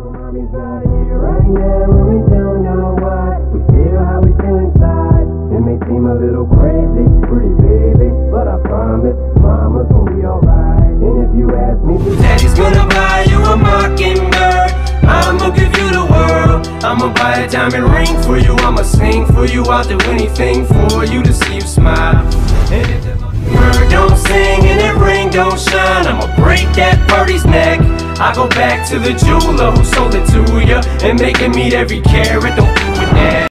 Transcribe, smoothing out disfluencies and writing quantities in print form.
Mommy's not here right now, and we don't know why. We feel how we feel inside. It may seem a little crazy, pretty baby, but I promise mama's gonna be alright. And if you ask me, Daddy's gonna buy you a mockingbird. I'ma give you the world. I'ma buy a diamond ring for you. I'ma sing for you. I'll do anything for you to see you smile. And if the bird don't sing and that ring don't shine, I'ma break that birdie's neck. I go back to the jeweler who sold it to ya and make him meet every carat. Don't f with that.